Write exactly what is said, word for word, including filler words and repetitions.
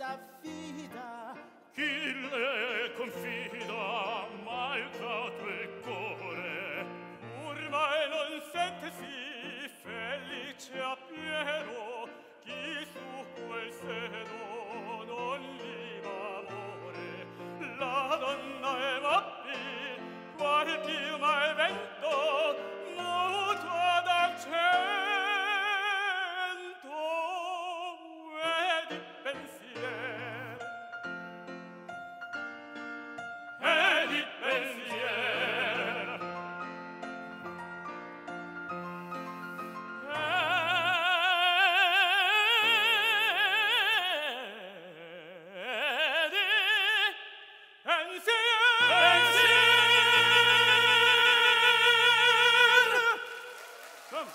s'affida. Chi le confida malgrado il cuore, ormai non sente sì felice appieno chi su quel seno non gli va amore. La donna è mappi, qual piuma e vento, muto d'argento e di pensier. E di pensier. E di pensier. Come?